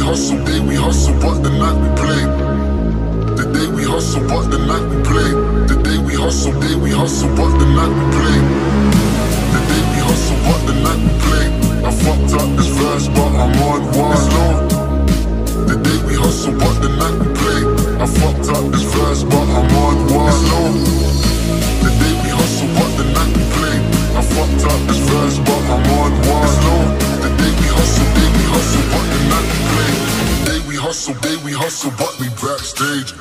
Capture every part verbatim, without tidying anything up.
hustle, day we hustle, but the night we play. The day we hustle, but the night we play. The day we hustle, day we hustle, but the night we play. The day we hustle, but the night we play. I fucked up this verse, but I'm on one. It's low. The day we hustle, but the night we play. I fucked up this verse, but I'm on one. It's low. The day we hustle, but the night we play. I fucked up this verse, but I'm on one. It's low. The day we hustle, day we hustle, but the night we play. The day we hustle, day we hustle, but we backstage.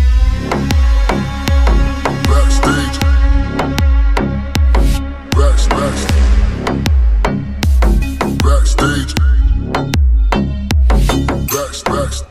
Backstage. Backs, backs. Backstage. Backs, backs.